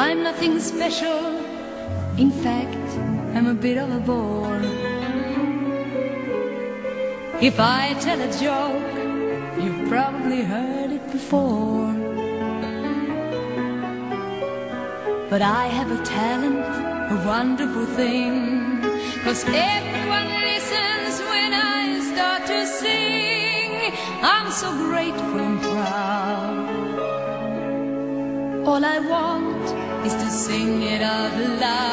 I'm nothing special. In fact, I'm a bit of a bore. If I tell a joke, you've probably heard it before. But I have a talent, a wonderful thing, 'cause everyone listens when I start to sing. I'm so grateful and proud. All I want is to sing it out loud.